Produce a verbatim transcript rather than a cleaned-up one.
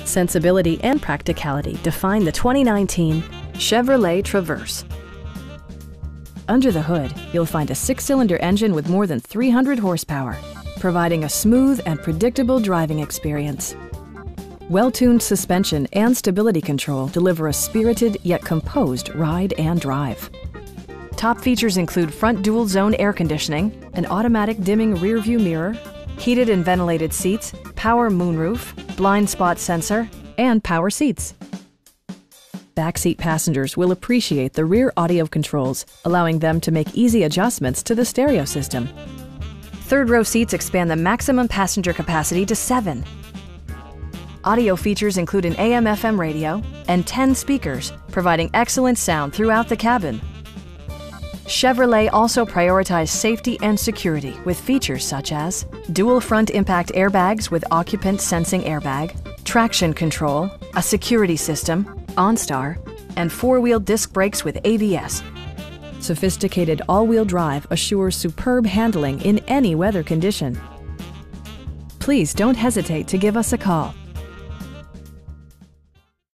Sensibility and practicality define the twenty nineteen Chevrolet Traverse. Under the hood, you'll find a six-cylinder engine with more than three hundred horsepower, providing a smooth and predictable driving experience. Well-tuned suspension and stability control deliver a spirited yet composed ride and drive. Top features include front dual-zone air conditioning, an automatic dimming rear-view mirror, heated and ventilated seats, power moonroof, blind spot sensor, and power seats. Backseat passengers will appreciate the rear audio controls, allowing them to make easy adjustments to the stereo system. Third row seats expand the maximum passenger capacity to seven. Audio features include an A M F M radio and ten speakers, providing excellent sound throughout the cabin. Chevrolet also prioritized safety and security with features such as dual front impact airbags with occupant sensing airbag, traction control, a security system, OnStar, and four-wheel disc brakes with A B S. Sophisticated all-wheel drive assures superb handling in any weather condition. Please don't hesitate to give us a call.